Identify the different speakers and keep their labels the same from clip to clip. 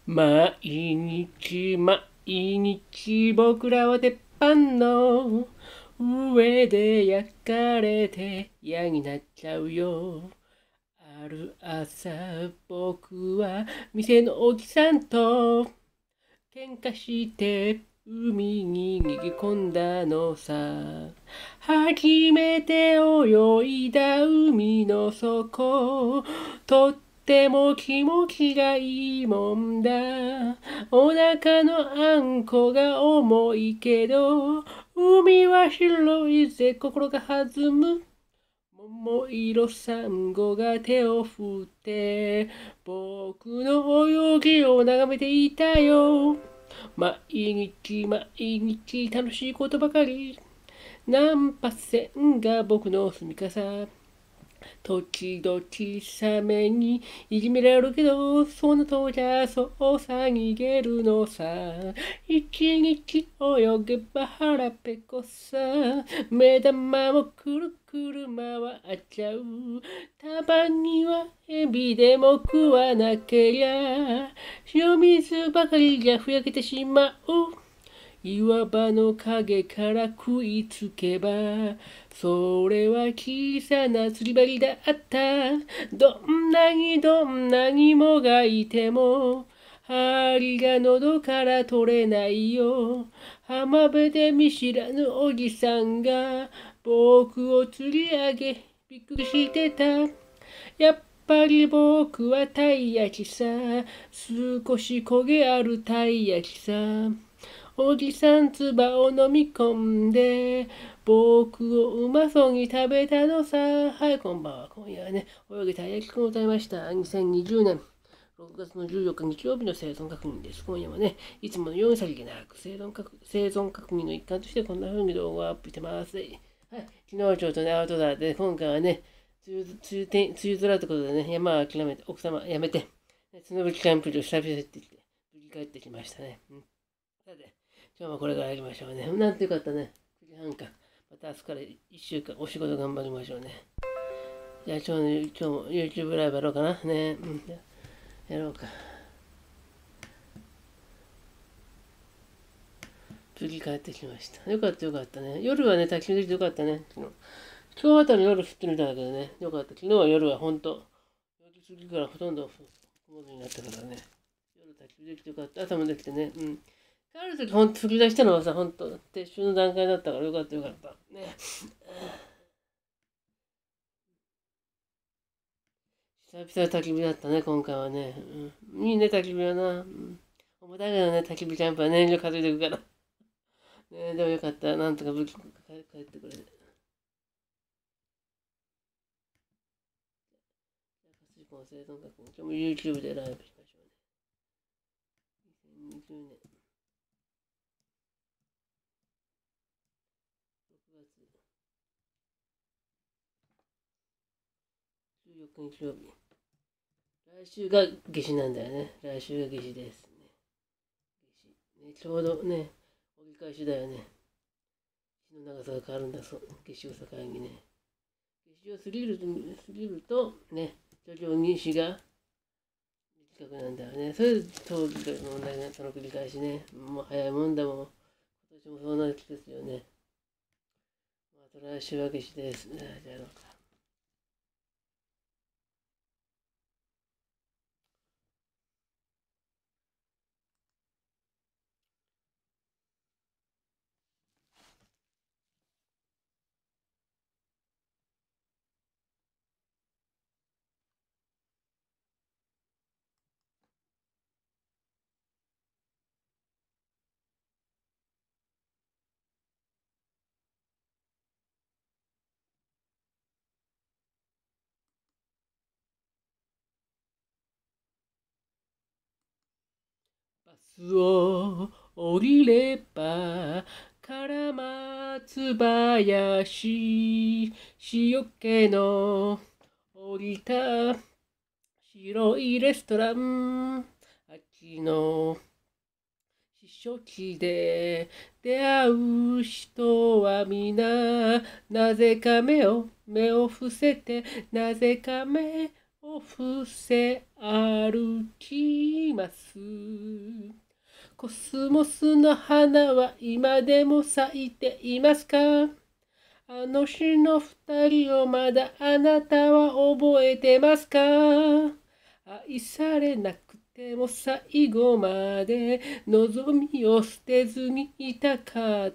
Speaker 1: 毎日毎日僕らは鉄板の上で焼かれて嫌になっちゃうよ。ある朝僕は店のおじさんと喧嘩して海に逃げ込んだのさ。初めて泳いだ海の底、とっても気持ちがいいもんだ。お腹のあんこが重いけど、海は広いぜ心が弾む。桃色サンゴが手を振って僕の泳ぎを眺めていたよ。毎日毎日楽しいことばかり。ナンパ船が僕の住みかさ。時々サメにいじめられるけど、そんなとじゃそうさ逃げるのさ。一日泳げば腹ペコさ。目玉もくるくる回っちゃう。たまにはエビでも食わなけりゃ、塩水ばかりじゃふやけてしまう。岩場の影から食いつけば、それは小さな釣り針だった。どんなにもがいても、針が喉から取れないよ。浜辺で見知らぬおじさんが僕を釣り上げ、びっくりしてた。やっぱり僕はたい焼きさ。少し焦げあるたい焼きさ。おじさん唾を飲み込んで、僕をうまそうに食べたのさ。はい、こんばんは。今夜はね、泳げたい焼きくんを歌いました。2020年6月の14日日曜日の生存確認です。今夜はね、いつものようにさりげなく生存確認の一環としてこんな風に動画をアップしてます。はい、昨日はちょっとね、アウトドアで、今回はね、梅雨空ってことでね、山は諦めて、奥様やめて、スノブキャンプ場久々に行ってきて、無事帰ってきましたね。さて、今日もこれからやりましょうね。なんてよかったね。9時半か。また明日から1週間お仕事頑張りましょうね。じゃあ今日も YouTube ライブやろうかな。ね。やろうか。次帰ってきました。よかったよかったね。夜はね、焚き火できてよかったね。今日あたり夜降ってるみたいだけどね。よかった。昨日は夜はほんと、4時過ぎからほとんど曇りになったからね。夜焚き火できてよかった。朝もできてね。帰るときほんと降り出したのはさ、ほんと、撤収の段階だったからよかったよかった。ね。久々の焚き火だったね、今回はね。いいね、焚き火はな。重たいけどね、焚き火キャンプは燃料担いでいくから。ね、でもよかった。なんとか無事帰ってくれて。じゃあ、生存確認。今日も YouTube でライブしましょうね。2020年6月14日日曜日。来週が夏至なんだよね。来週が夏至ですね。夏至。ね、ちょうどね、折り返しだよね。日の長さが変わるんだそう。夏至を境にね。夏至を過ぎると、ね、徐々に日が短くなんだよね。それで冬季の問題がその繰り返しね。もう早いもんだもん。今年もそうなる季節よね。また来週は夏至です。じゃあやろうか。バスを降りれば、唐松林、塩気の降りた白いレストラン、秋の避暑地で出会う人は皆、なぜか目を伏せて、なぜか目を伏せ歩きます。コスモスの花は今でも咲いていますか？あの日の二人をまだあなたは覚えてますか？愛されなくても最後まで望みを捨てずにいたかった。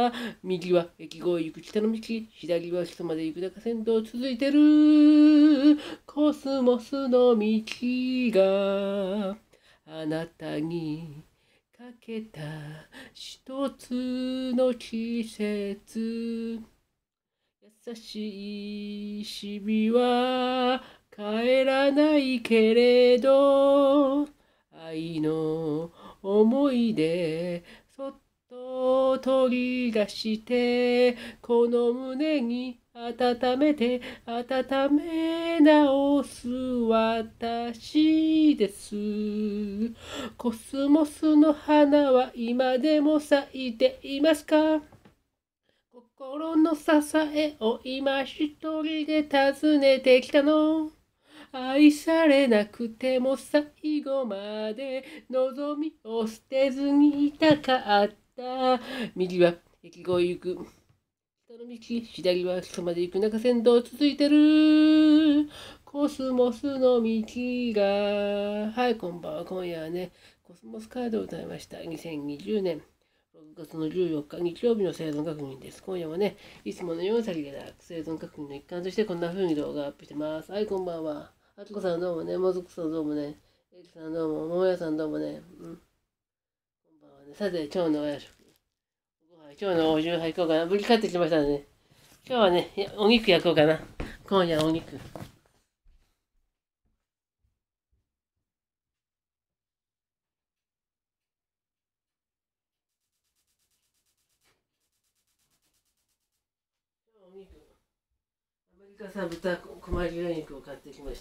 Speaker 1: 右は駅越え行く北の道、左は人まで行く中線道続いてる。コスモスの道があなたにかけた一つの季節。優しい日々は帰らないけれど、愛の思い出そっと取り出して、この胸に温め直す私です。コスモスの花は今でも咲いていますか？心の支えを今一人で訪ねてきたの。愛されなくても最後まで望みを捨てずにいたかった。右は駅越え行く北の道、左は人まで行く中線道続いてる。コスモスの道が。はい、こんばんは。今夜はね、コスモスカードを歌いました。2020年6月の14日日曜日の生存確認です。今夜はね、いつものように先が生存確認の一環としてこんな風に動画をアップしてます。はい、こんばんは。あきこさんどうもね、もずくさんどうもね、えきさんどうも、ももやさんどうもね、こんばんはね。さて、今日のお夜食。今日のお昼入こうかな。無理買ってきましたね。今日はね、お肉焼こうかな。今夜お肉。お肉。アメリカ産豚こま切れ肉を買ってきました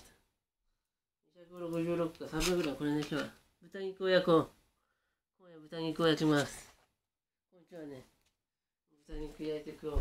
Speaker 1: 。266か300グラム。これね、今日は豚肉を焼こう。今夜豚肉を焼きます。今日はね、豚肉焼いていこう。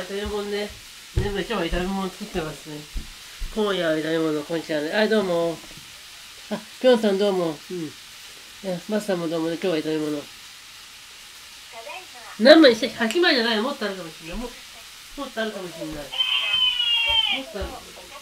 Speaker 1: 炒め物ね。今日は炒め物作ってますね。今夜は炒め物、こんにちはね。どうも。ぴょんさんどうも。マスターもどうもね。今日は炒め物。何枚して、8枚じゃないのもっとあるかもしれない。もっとあるかもしれない。もっとある。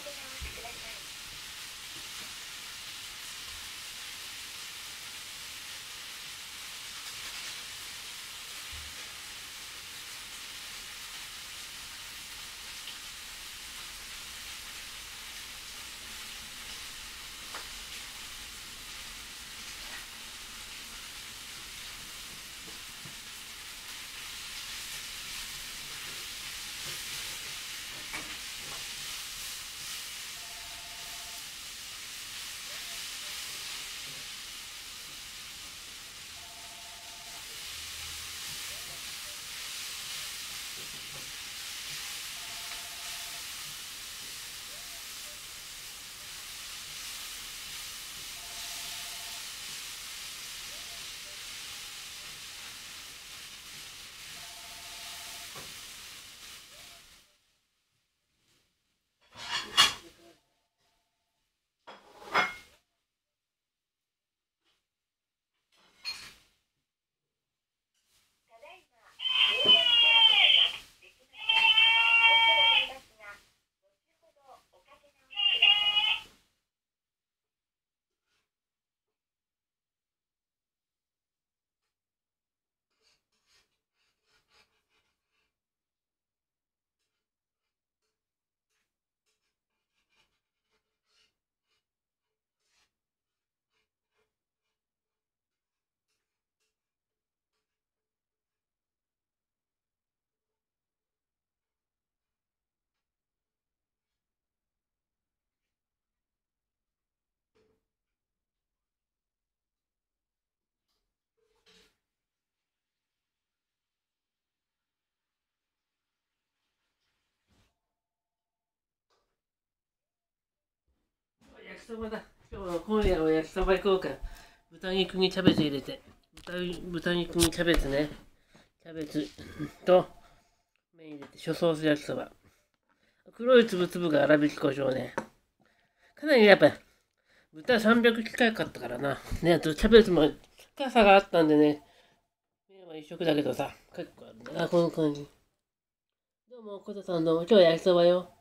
Speaker 1: 焼きそばだ。今夜は焼きそば行こうか。豚肉にキャベツ入れて。豚肉にキャベツね。キャベツと麺入れて、諸ソース焼きそば。黒いつぶつぶが粗挽き胡椒ね。かなりやっぱ、豚300近かったからな。ね、あとキャベツも深さがあったんでね。麺は一食だけどさ、結構あるね。この感じ。どうも、コタさんどうも。今日は焼きそばよ。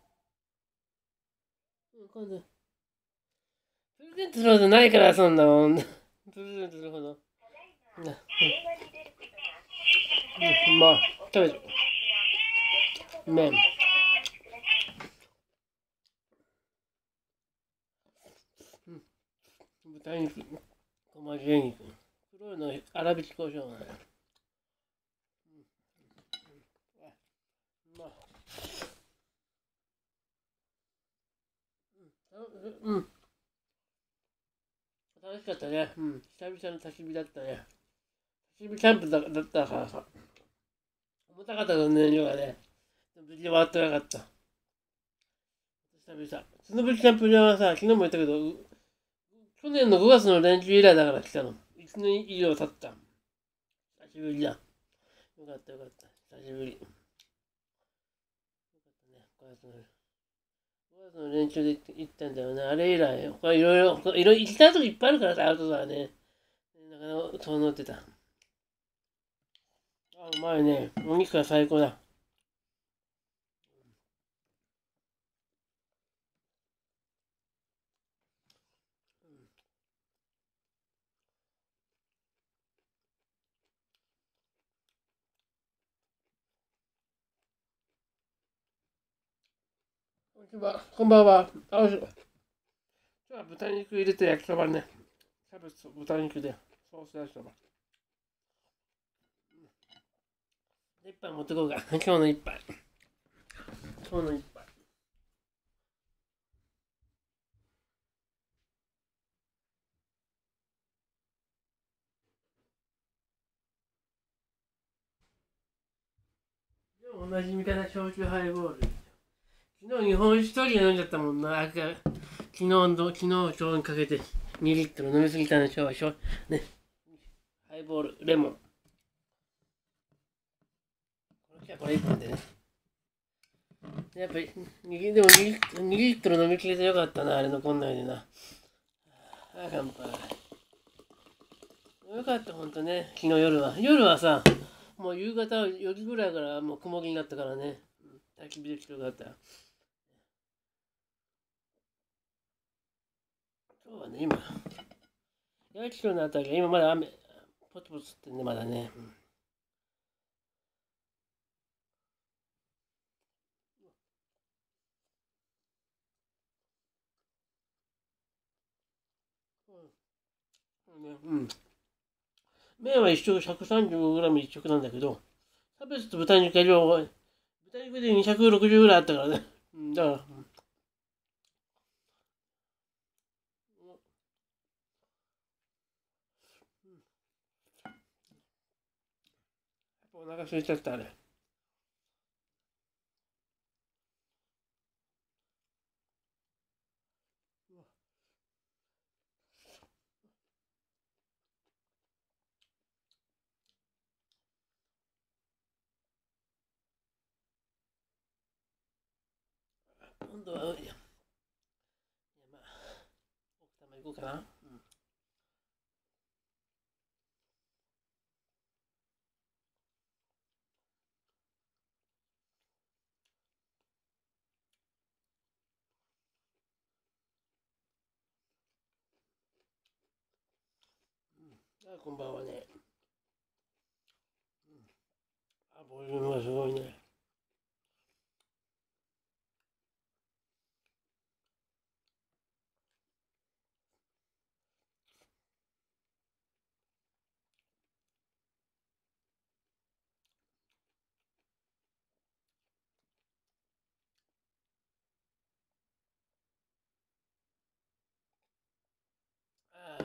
Speaker 1: 今度。プレゼントするほどないから、そんなもん。プレゼントするほど。まあ、キャベツ。麺。豚肉。細切れ肉。黒いの粗挽き胡椒がね。まあ。楽しかったね。久々の焚き火だったね。焚き火キャンプだったからさ。重たかったの燃料がね。無事終わってなかった。久々。スノブキャンプ場はさ、昨日も言ったけど、去年の5月の連休以来だから来たの。1年以上経った。久しぶりだ。よかったよかった。久しぶり。よかったね。5月の連休で行ったんだよね。あれ以来、他いろいろ行きたいとこいっぱいあるからさ、アウトドアね。だから、そう乗ってた。うまいね。お肉が最高だ。こんばんは。今日は豚肉入れて焼きそばね。キャベツと豚肉でソース焼きそば。一杯持ってこうか。今日の一杯。今日の一杯。でも同じ味方、焼酎ハイボール。昨日日本酒一人飲んじゃったもんな。昨日、今日にかけて2リットル飲みすぎたんでしょう。ね。ハイボール、レモン。これ1本でね。 やっぱり、でも2リットル飲み切れてよかったな、あれ残んないでな。ああ、乾杯。よかった、ほんとね、昨日夜は。夜はさ、もう夕方4時ぐらいからもう曇りになったからね。焚き火できてよかった。今日はね、今、八キロのあたりが今まだ雨、ポツポツってね、まだね。うん。麺は一食 135g 一食なんだけど、キャベツと豚肉が豚肉で260ぐらいあったからね。だから、お腹空いちゃったあれ。今度は、まあ、奥多摩行こうかな。こんばんはね。ボリュームがすごいね。あ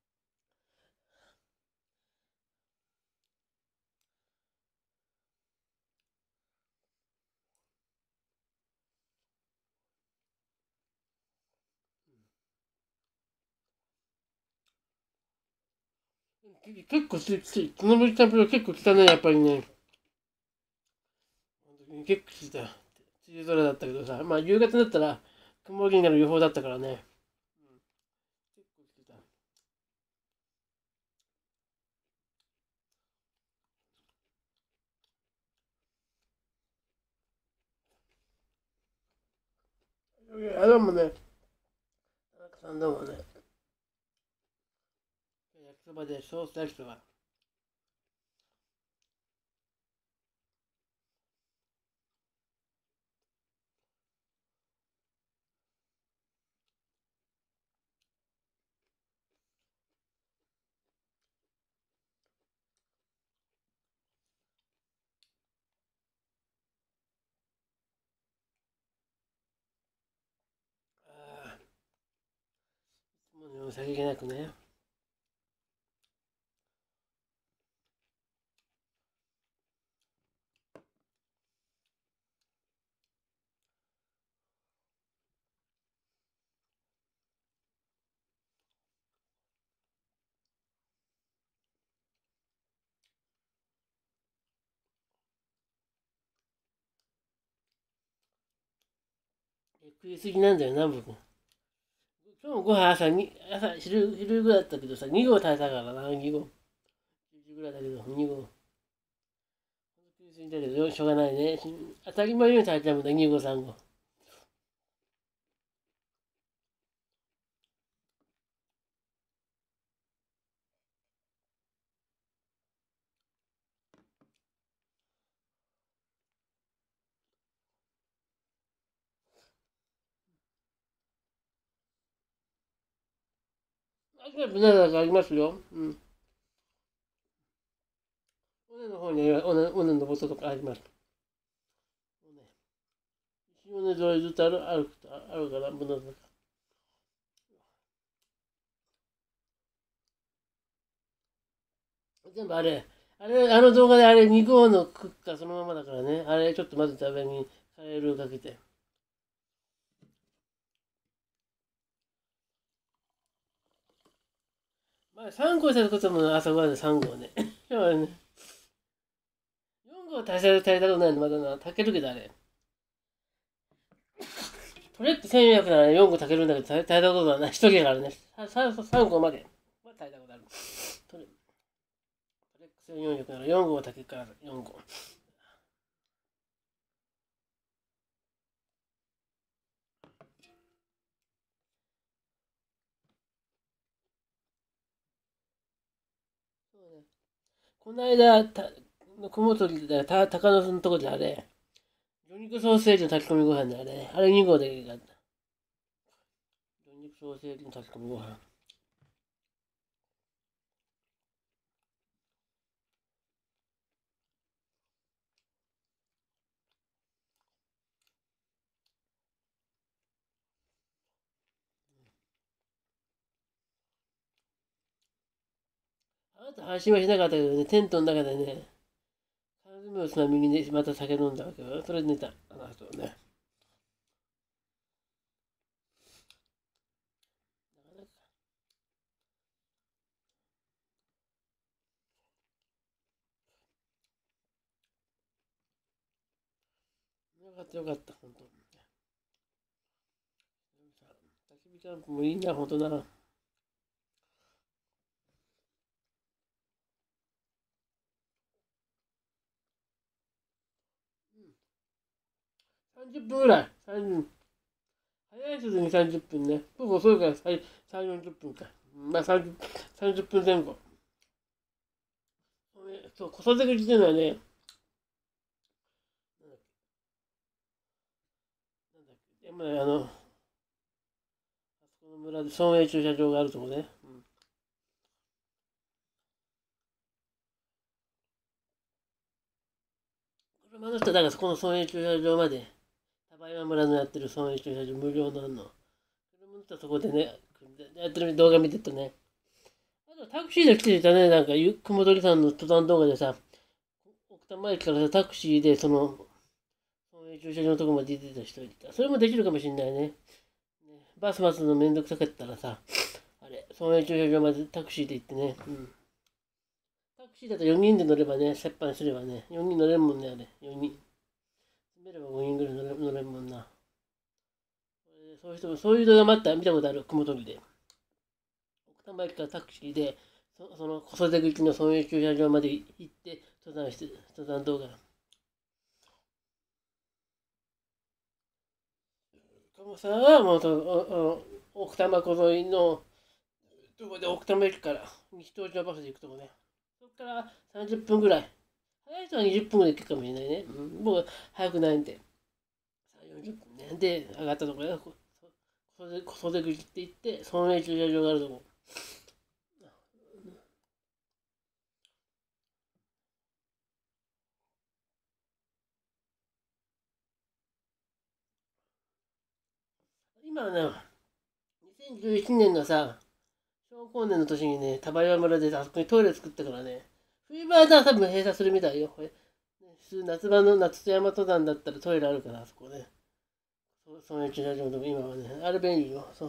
Speaker 1: 結構きつい。このブリキャンプは結構来たね、やっぱりね。結構来た。梅雨空だったけどさ、まあ夕方になったら曇りになる予報だったからね。結構来てた。どうもね、田中さんどうもね。焼きそばでソース焼きそば。ああ、もうね、お酒がなくね。食いすぎなんだよな、僕。今日もご飯昼ぐらいだったけどさ、2合食べたからな、2合。10時ぐらいだけど、2合。食いすぎだけど、しょうがないね。当たり前のように食べちゃうんだ、2合、3合。あとはブナナがありますよ。うん。尾根の方に尾根のボトとかあります。石尾根沿いずっとあるから、ブナナが。全部あの動画であれ2合の食ったそのままだからね。あれちょっとまず食べにカレールーかけて。まあ3合したことも朝ごはんで3合ね。今日はね、4合足りたことないのまだな。炊けるけどあれ。 トレック1400なら4個炊けるんだけど、炊いたことはない。1人だからね。3個まで。炊いたことある。トレック1400なら4個は炊けるから、4個。そうね、この間、雲取りで、高野のとこであれ、魚肉ソーセージの炊き込みご飯であれ、あれ2合でいいかった。魚肉ソーセージの炊き込みご飯。あなた配信はしなかったけどね、テントの中でね、缶詰をつまみにね、また酒飲んだわけよ。それで寝た。あの人ね。よかったよかった、ほんと。焚き火キャンプもいいな、ほんとな。30分ぐらい。30早い人で2、30分ね。僕遅いから3、40分か。まあ30分前後。そう、子育て口っていうのはね、でもね、あそこの村で村営駐車場があるとこね。うん。車の人だからそこの村営駐車場まで、丹波山村のやってる村営駐車場無料なの。車の人はそこでね、やってる動画見てるとね。あとタクシーで来てたね、なんか、雲取さんの登山動画でさ、奥多摩駅からさ、タクシーで村営駐車場のとこまで出てた人いた。それもできるかもしんないね。バス待つのめんどくさかったらさ、あれ、村営駐車場までタクシーで行ってね。うん。タクシーだと4人で乗ればね、折半すればね、4人乗れるもんね、あれ。4人。詰めれば5人ぐらい乗れるもんな。そういう人も、そういう動画見たことある、雲取りで。奥多摩駅からタクシーで、その子育て口の村営駐車場まで行って登山動画。鴨さんはもう奥多摩湖沿いのとこで奥多摩駅から西東京バスで行くとこね。そこから30分ぐらい。早い人は20分ぐらい行くかもしれないね。うん、僕は早くないんで。3、40分ね。で、上がったところで、子育て口って言って、村営駐車場があるとこ。今はね、2011年のさ、小高年の年にね、丹波山村であそこにトイレ作ったからね、冬場は多分閉鎖するみたいよ。これ夏場の夏山登山だったらトイレあるから、あそこね。そういう駐車場でも今はね、あれ便利よ。そう。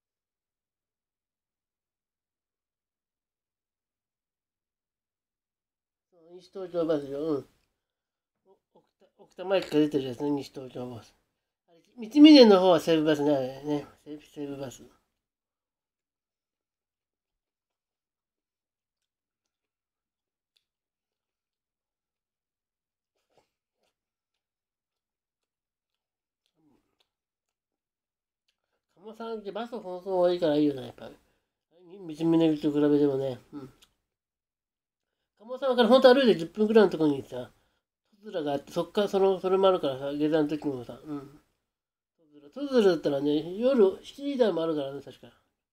Speaker 1: 西東京バスよ。うん。奥多摩駅から出てるやつね、西東京バス。三峰の方は西武バスね、あれね。西武バス。鴨さんってバス放送多いからいいよね、やっぱり。三峰口と比べてもね。うん。鴨さんから本当歩いて10分くらいのところにさ、つづらがあって、そっからそれもあるからさ、下山の時もさ、うん。つづらだったらね、夜7時台もあるからね、確か。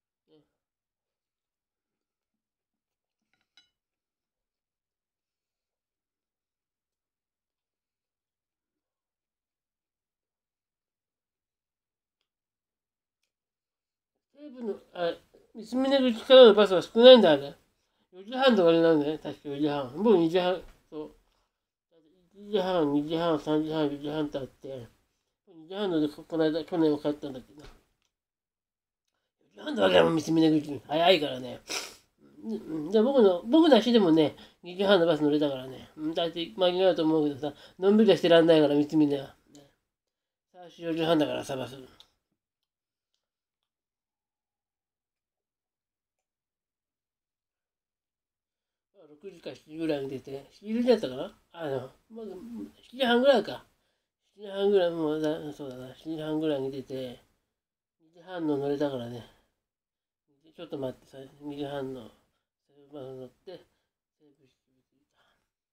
Speaker 1: 西武の、三峰口からのバスは少ないんだ、あれ。4時半とかになるんだよね、確か4時半。僕2時半、そう。1時半、2時半、3時半、4時半ってあって、2時半ので、この間、去年は帰ったんだけど、4時半だけはもう三峰口、早いからね。じゃあ僕の足でもね、2時半のバス乗れたからね。大体間に合うと思うけどさ、のんびりはしてらんないから、三峰は。さ 4時半だからさ、バス。6時か7時ぐらいに出て、7時だったかなもう7時半ぐらいか。7時半ぐらい、もうそうだな、7時半ぐらいに出て、2時半の乗れたからね。ちょっと待ってさ、2時半のバス乗って、西武式部着いた。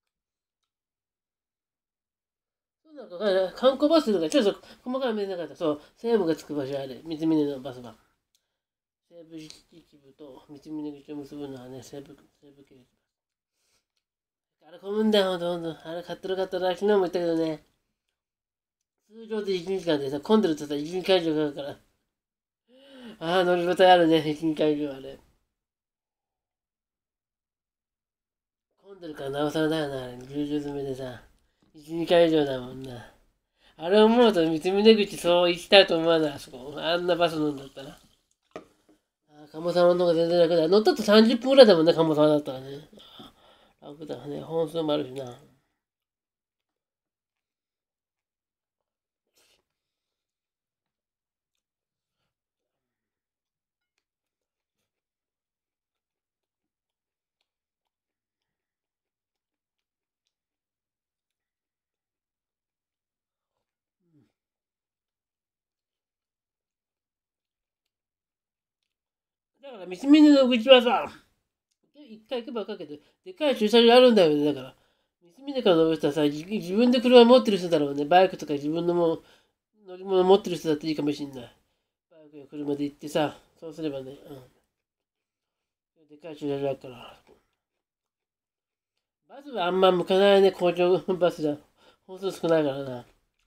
Speaker 1: そうなんか、観光バスとか、ちょっと細かい見えなかった。そう、西武が着く場所あれ、三峰のバスが。西武式部と三峰口を結ぶのはね、西武系列。あれ混むんだよ、ほんとほんと。あれ買ってるかったら、昨日も言ったけどね、通常で1日間でさ、混んでるとさ、1日会場があるから。ああ、乗り応えあるね、1日会場あれ。混んでるからなおさらだよな、あれ。ぎゅうぎゅう詰めでさ、1日会場だもんな。あれ思うと、三峰口そう行きたいと思わない、あそこ。あんなバス乗んだったら。鴨様の方が全然楽だ。乗ったと30分ぐらいだもんね、鴨様だったらね。楽だね。本数もあるしな。だから、三峰の口はさ、一回行けば分かるけど、でかい駐車場あるんだよね。だから、三峰から乗る人はさ、自分で車持ってる人だろうね。バイクとか自分の乗り物持ってる人だっていいかもしんない。バイクや車で行ってさ、そうすればね、でかい駐車場あるから。バスはあんま向かないね、公共バスじゃ。本数少ないからな。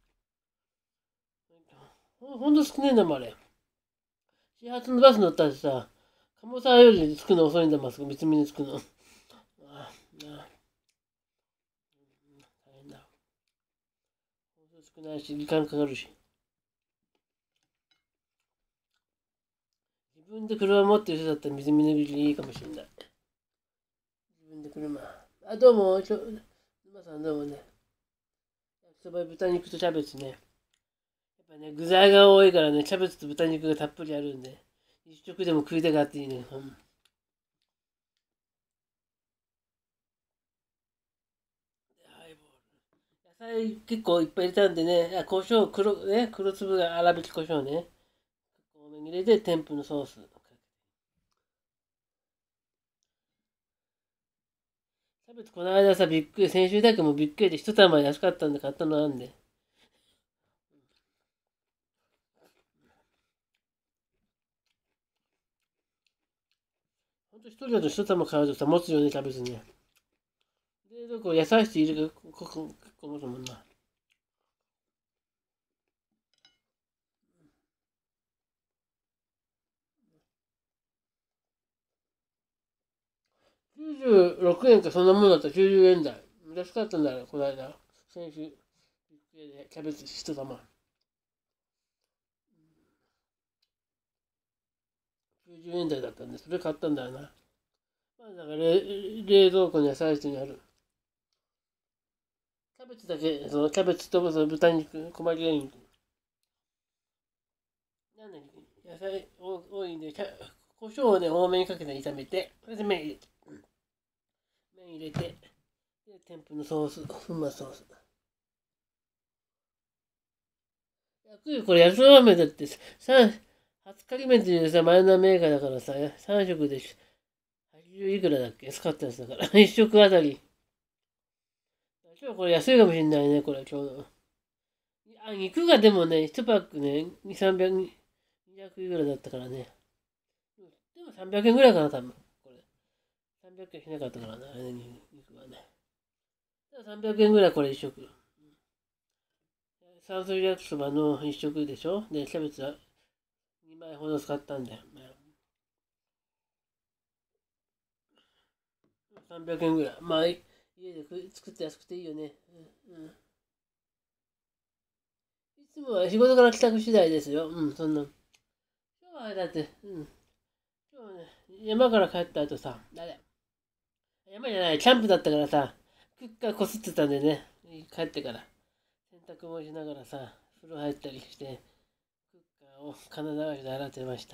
Speaker 1: ほんと少ねえんだもん、あれ。始発のバス乗ったらさ、鴨沢より着くの遅いんだもん、三峰着くの。大変だ。本数少ないし、時間かかるし。自分で車持ってる人だったら水見の口にいいかもしれない。自分で車。あ、どうも、沼さんどうもね。焼きそば、豚肉とキャベツね。やっぱね、具材が多いからね、キャベツと豚肉がたっぷりあるんで、一食でも食いたがっていいね。ハイボール。野菜結構いっぱい入れたんでね、胡椒、黒粒が粗挽き胡椒ね。多めに入れて、天ぷのソース。キャベツこの間さ、びっくり、先週だけもびっくりで一玉安かったんで買ったのなんで。ほんと一人だと一玉買うとさ、持つよね、キャベツね。冷蔵庫野菜室入れる結構持つもんな。96円かそんなもんだったら90円台。安かったんだよ、この間。先週。キャベツ一玉。90円台だったんで、それ買ったんだよな。まあだから冷蔵庫に野菜室にある。キャベツだけ、そのキャベツとその豚肉、細切れ肉。なんだっけ、野菜多いんで、胡椒をね、多めにかけて炒めて、それで麺入れて、で、天ぷのソース、粉末ソース。これ、安ラーメンだって、初仮面っていうさ、マイナーメーカーだからさ、3食で80いくらだっけ、安かったやつだから。1食あたり。今日これ安いかもしれないね、これ、今日の。肉がでもね、1パックね、2、300、200いくらだったからね。でも300円ぐらいかな、多分。これ。300円しなかったからな、あれ肉はね。300円ぐらいこれ1食。酸素焼きそばの1食でしょ。で、キャベツは2枚ほど使ったんだよ。300円ぐらい。まあ、家で作って安くていいよね。いつもは仕事から帰宅次第ですよ。そんな。今日はだって、今日はね、山から帰った後さ、山じゃない、キャンプだったからさ、クッカーこすってたんでね、帰ってから、洗濯もしながらさ、 風呂入ったりして、クッカーを金沢で洗ってました。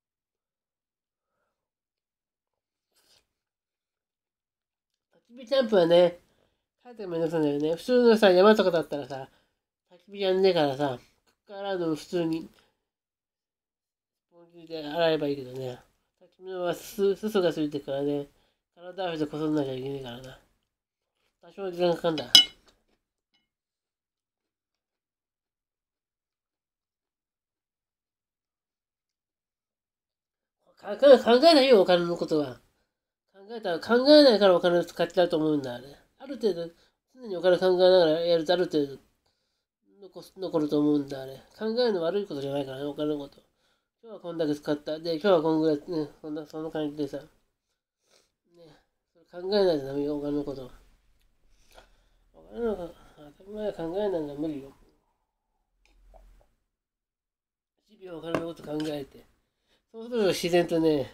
Speaker 1: 焚き火キャンプはね、帰ってめんどくさいんだよね。普通のさ、山とかだったらさ、焚き火やんねえからさ、クッカー洗うの普通に、スポンジで洗えばいいけどね。焚き火はすすがついてるからね、体合わせてこそんなきゃいけねえからな。多少時間かかんだ。考えないよ、お金のことは。考えないからお金を使っちゃうと思うんだ、あれ。ある程度、常にお金考えながらやるとある程度残ると思うんだ、あれ。考えるの悪いことじゃないからね、お金のこと。今日はこんだけ使った。で、今日はこんぐらい、ね、そんな感じでさ。ね、それ考えないとダメよ、お金のこと。お金のこと、当たり前考えないのは無理よ。日々お金のこと考えて。そうすると自然とね、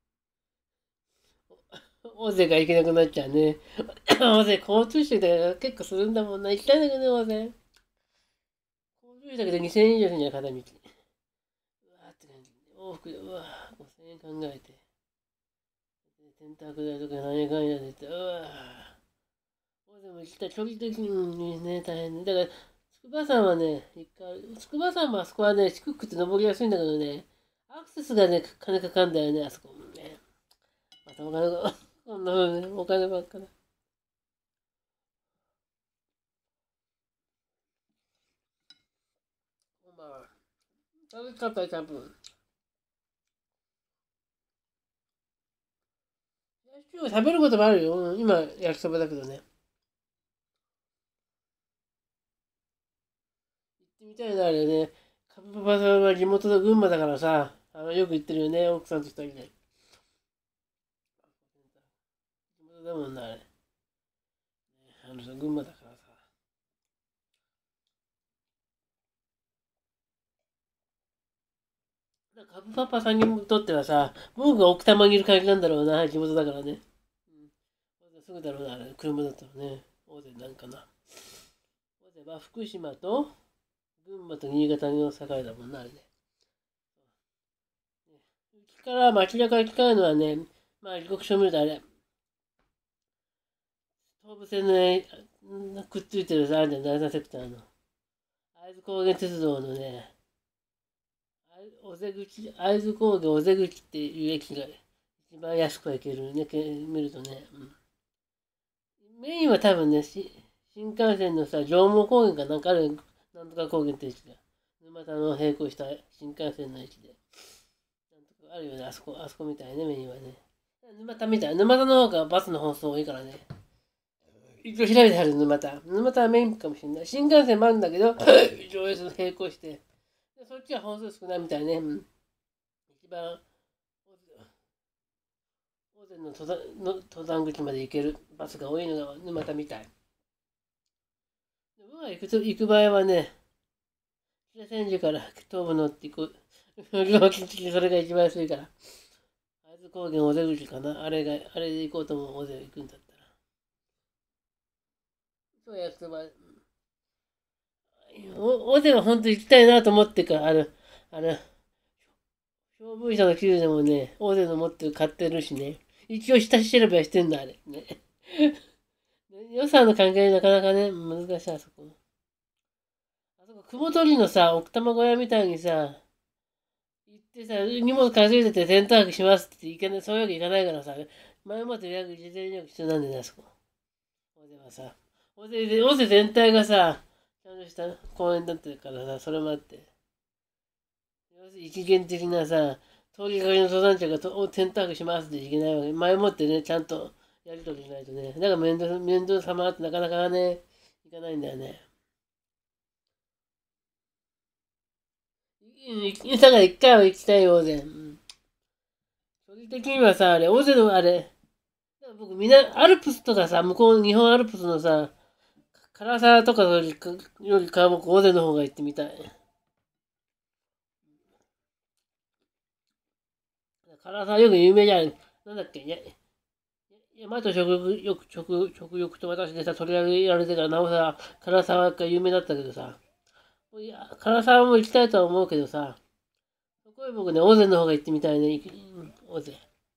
Speaker 1: 大勢が行けなくなっちゃうね。大勢交通費で結構するんだもんな。行きたいんだけどね、大勢。交通費だけで2000円以上するんじゃん、片道。うわーって感じ。往復で、うわー、5000円考えて。洗濯代とか何やかんやでて、うわー。でも行きたい。距離的にね、大変ね。だから、筑波山はね、筑波山もあそこはね、低くて登りやすいんだけどね、アクセスがね、金かかんだよね、あそこもね。またお金が、こんな風にね、お金ばっかだ。まあ、楽しかったよ、キャンプ。食べることもあるよ。今、焼きそばだけどね。行ってみたいな、あれね。カブパパさんは地元の群馬だからさ、よく行ってるよね、奥さんと二人で。地元だもんな、あれ。群馬だからさ。カブパパさんにとってはさ、僕が奥多摩にいる感じなんだろうな、地元だからね。うん、すぐだろうな、あれ。車だったらね。大勢なんかな。大勢は福島と群馬と新潟の境だもんな、あれね。うちから町田から近いのはね、まあ、時刻表見るとあれ、東武線のね、くっついてるさ、あるじゃん、第三セクターの。会津高原鉄道のね、会津高原尾瀬口っていう駅が一番安く行けるね、見るとね。メインは多分ね、新幹線のさ、上毛高原かなんかある、なんとか高原って駅が。沼田の並行した新幹線の駅で。なんとかあるよね、あそこみたいね、メインはね。沼田みたい。沼田の方がバスの本数多いからね。一応調べてある沼田。沼田はメインかもしれない。新幹線もあるんだけど、上越の並行して。そっちは本数少ないみたいね。一番、大勢の登山口まで行けるバスが多いのが沼田みたい。僕が行く場合はね、北千住から東武乗って行く。料金的にそれが一番安いから。会津高原尾瀬口かな。あれで行こうと思う。尾瀬行くんだったら。そうやつは、尾瀬は本当に行きたいなと思ってから、あの、消防車の給でもね、尾瀬の持って買ってるしね。一応下調べはしてんだ、あれ。ね。予算の関係なかなかね、難しい、あそこ。あそこ、雲取りのさ、奥多摩小屋みたいにさ、行ってさ、荷物担いでてテント泊しますってそういうわけいかないからさ、前もって事前予約必要なんだよね、あそこ。大勢はさ。大勢全体がさ、ちゃんとした公園だってるからさ、それもあって。要するに一元的なさ、通りかかりの登山者がテント泊しますっていけないわけ。前もってね、ちゃんとやり取りしないとね。だから面倒様ってなかなかね、いかないんだよね。だから一回は行きたいよ、大勢。距離的にはさ、あれ、大勢のあれ、僕、アルプスとかさ、向こう、日本アルプスのさ、唐沢とかよりかは僕、大勢の方が行ってみたい。唐沢よく有名じゃん。なんだっけ、山と食欲と私でさ、取り上げられてから、なおさら、唐沢が有名だったけどさ、 いや、唐沢も行きたいとは思うけどさ、そこへ僕ね、尾瀬の方が行ってみたいね、尾瀬。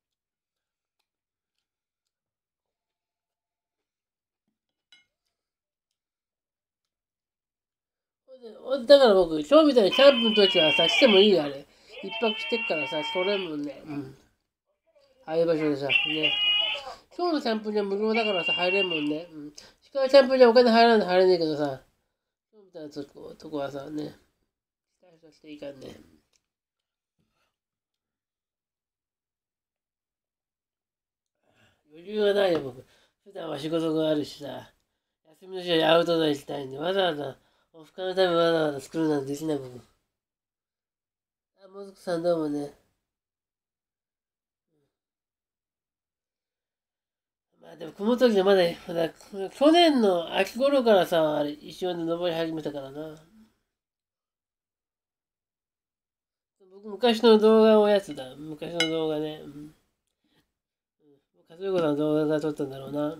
Speaker 1: だから僕、今日みたいにキャンプの時はさ、来てもいいよ、あれ。一泊してっからさ、取れるもんね。うん。ああいう場所でさ、ね。今日のキャンプには無料だからさ、入れんもんね。うん。鹿はキャンプにはお金入らないと入れねえけどさ、今日みたいなとこはさ、ね。期待させていいかんね。余裕がないよ、僕。普段は仕事があるしさ、休みの日はアウトドア行きたいんで、わざわざ、オフ会のためにわざわざ作るなんてできない僕。あ、もずくさんどうもね。まあでも、この時でまだ、去年の秋頃からさ、あれ、一緒に登り始めたからな。僕、昔の動画をやつだ。昔の動画ね。うん。和彦さんの動画が撮ったんだろうな。うん。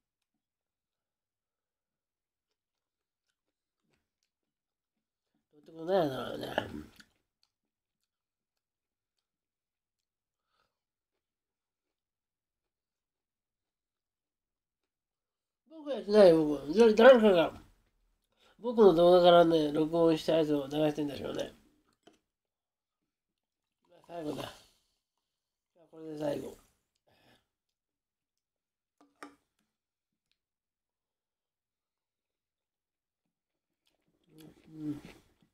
Speaker 1: 撮ってことないだろうね。僕やってないよ、僕。誰かが、僕の動画からね、録音したやつを流してんでしょうね。最後だ。これで最後。うん。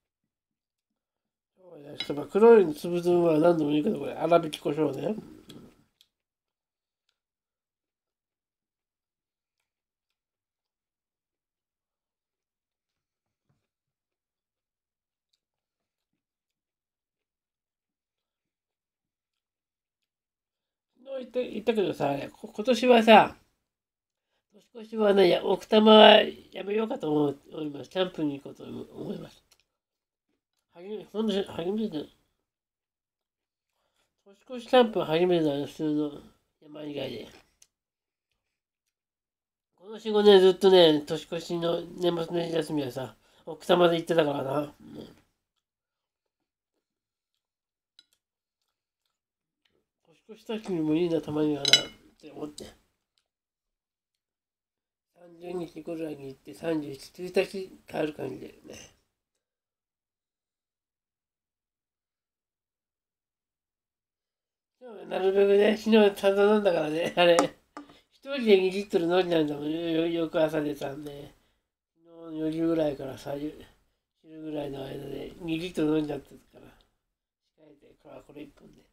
Speaker 1: そうや、ちょっと黒いつぶつぶは何度も言うけど、これ、粗挽き胡椒ね。昨日言ったけどさ、今年はさ、年越しはね、奥多摩はやめようかと思います。キャンプに行こうと思います。ほんと、初めて、年越しキャンプは初めてだよ、普通の山以外で。この4、5年ずっとね、年越しの年末年始休みはさ、奥多摩で行ってたからな。年越した気にもいいな、たまにはな、って思って。30日ぐらいに行って31、1日帰る感じでね。なるべくね、昨日ちゃんと飲んだからね、あれ、一人で2リットル飲んじゃうんだもん、翌朝でさ、ね、昨日の4時ぐらいからさ、昼ぐらいの間で2リットル飲んじゃってたから、控えて、これ1本で。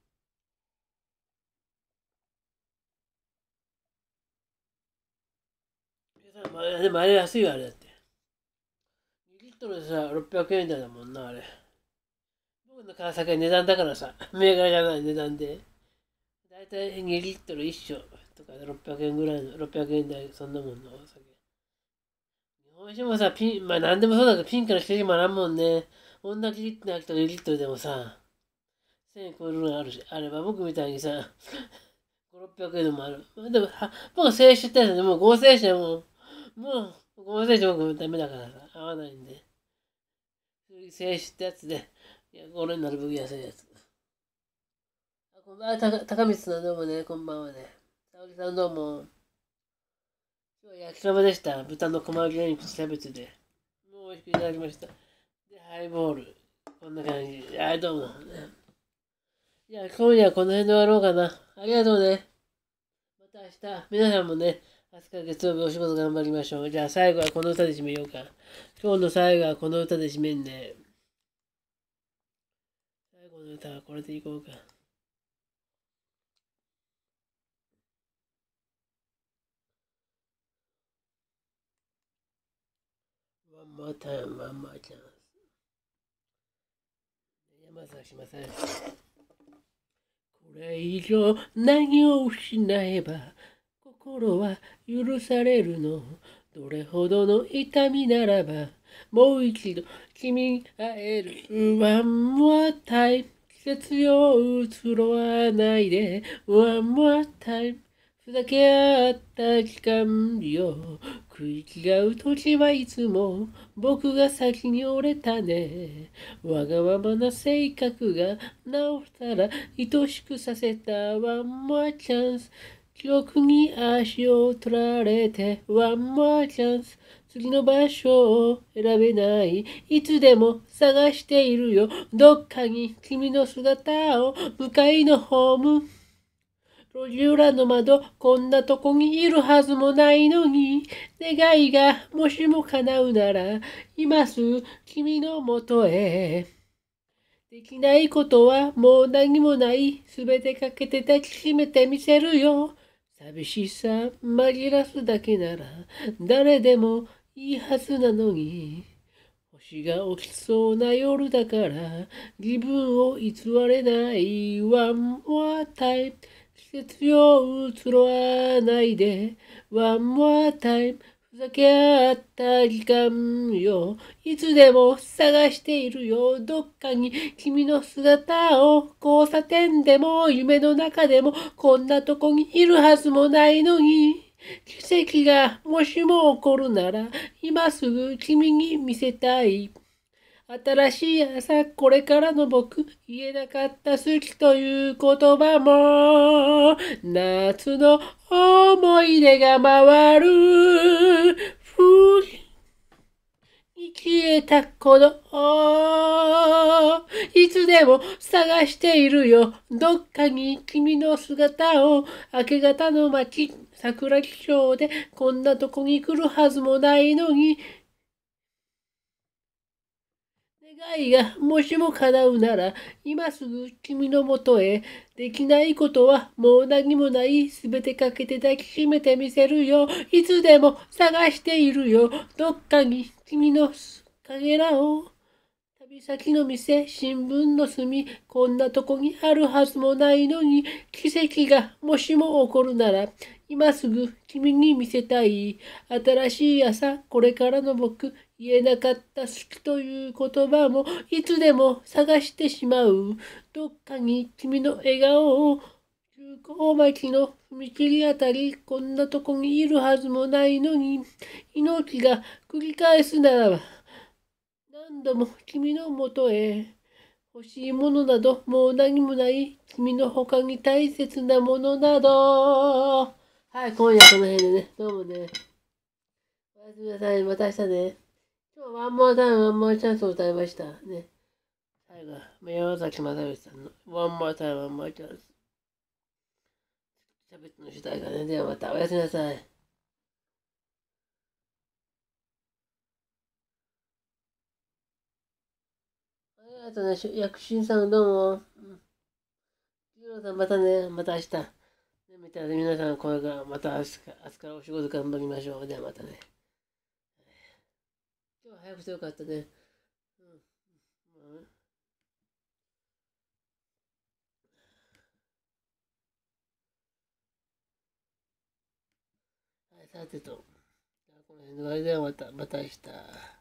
Speaker 1: でもあれ安いよ、あれだって。2リットルでさ、600円台だもんな、あれ。僕の川崎は値段だからさ、銘柄じゃない値段で。だいたい2リットル1升とかで600円ぐらいの、600円台、そんなもんのお酒。日本酒もさ、まあ何でもそうだけど、ピンからしてもらんもんね。同じリットルと2リットルでもさ、1000円超えるのがあるし、あれば僕みたいにさ、5、600円でもある。でも、僕静酒ってやつでもう合成酒はもう合成酒僕ダメだからさ、合わないんで。静酒ってやつで、いや、これなるべく安いやつ。こんばんは、高光さんどうもね、こんばんはね。沙織さんどうも。今日は焼きそばでした。豚の細切れ肉とキャベツで。もう美味しくいただきました。で、ハイボール。こんな感じ。どうも。じゃあ、今夜はこの辺で終わろうかな。ありがとうね。また明日。皆さんもね、明日から月曜日お仕事頑張りましょう。じゃあ、最後はこの歌で締めようか。今日の最後はこの歌で締めんね。最後の歌はこれでいこうか。One more time, one more chance. 山崎しません。これ以上何を失えば心は許されるの。どれほどの痛みならばもう一度君に会える。One more time 季節を移ろわないで One more time ふざけ合った時間よ食い違う時はいつも僕が先に折れたね。わがままな性格が直したら愛しくさせた One more chance。記憶に足を取られて One more chance。次の場所を選べない。いつでも探しているよ。どっかに君の姿を。向かいのホーム。路地裏の窓。こんなとこにいるはずもないのに。願いがもしも叶うなら、今すぐ君のもとへ。できないことはもう何もない。すべてかけて抱きしめてみせるよ。寂しさ紛らすだけなら誰でもいいはずなのに。星が起きそうな夜だから自分を偽れない。One more time。季節を移ろわないで。One more time。ふざけ合った時間よ。いつでも探しているよ。どっかに君の姿を。交差点でも夢の中でもこんなとこにいるはずもないのに。奇跡がもしも起こるなら今すぐ君に見せたい。新しい朝、これからの僕、言えなかった好きという言葉も、夏の思い出が回る。消えた頃、いつでも探しているよ。どっかに君の姿を。明け方の街、桜木町でこんなとこに来るはずもないのに。願いがもしも叶うなら、今すぐ君のもとへ。できないことはもう何もない。すべてかけて抱きしめてみせるよ。いつでも探しているよ。どっかに君のかけらを。旅先の店、新聞の隅、こんなとこにあるはずもないのに。奇跡がもしも起こるなら、今すぐ君に見せたい。新しい朝、これからの僕、言えなかった好きという言葉もいつでも探してしまう。どっかに君の笑顔を。中高町の踏切あたり、こんなとこにいるはずもないのに。命が繰り返すならば、何度も君のもとへ。欲しいものなどもう何もない。君の他に大切なものなど。はい、今夜この辺でね。どうもね。おやすみなさい。また明日ね。今日はワンモアタイム、ワンモアチャンスを歌いました。ね。最後は、山崎正義さんのワンモアタイム、ワンモアチャンス。喋っての主題歌ね。ではまた、おやすみなさい。ありがとうね。薬師さんどうも。次郎さんまたね。また明日。ね、みたいな皆さん、これからまた明日からお仕事頑張りましょう。ではまたね。今日は早くてよかったね。うん。はい、さてと。この辺で終わりではまた明日。